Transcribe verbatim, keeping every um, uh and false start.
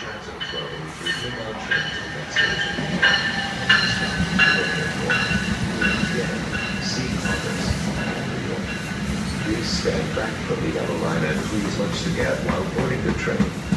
transit flow through inbound trains at that station. See Congress and New York. Please stand back from the yellow line and please lunch the gap while boarding the train.